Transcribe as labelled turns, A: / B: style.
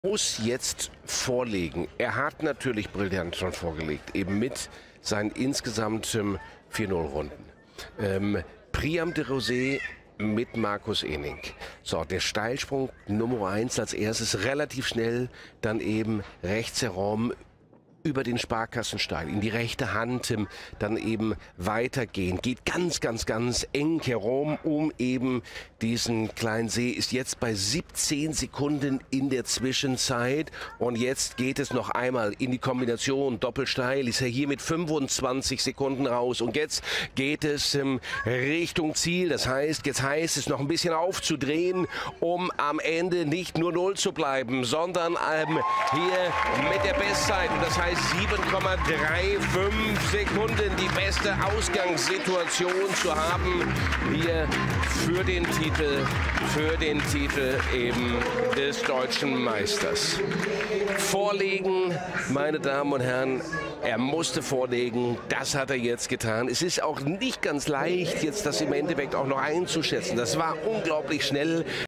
A: Muss jetzt vorlegen. Er hat natürlich brillant schon vorgelegt, eben mit seinen insgesamt 4-0-Runden. Priam de Rosé mit Markus Ening. So, der Steilsprung Nummer 1 als erstes, relativ schnell, dann eben rechts herum über den Sparkassensteil in die rechte Hand, dann eben weitergehen. Geht ganz eng herum um eben diesen kleinen See. Ist jetzt bei 17 Sekunden in der Zwischenzeit. Und jetzt geht es noch einmal in die Kombination. Doppelsteil ist er hier mit 25 Sekunden raus. Und jetzt geht es Richtung Ziel. Das heißt, jetzt heißt es noch ein bisschen aufzudrehen, um am Ende nicht nur 0 zu bleiben, sondern hier mit der Bestzeit. Und das heißt 7,35 Sekunden die beste Ausgangssituation zu haben hier für den Titel eben des deutschen Meisters. Vorlegen, meine Damen und Herren, er musste vorlegen, das hat er jetzt getan. Es ist auch nicht ganz leicht, jetzt das im Endeffekt auch noch einzuschätzen. Das war unglaublich schnell.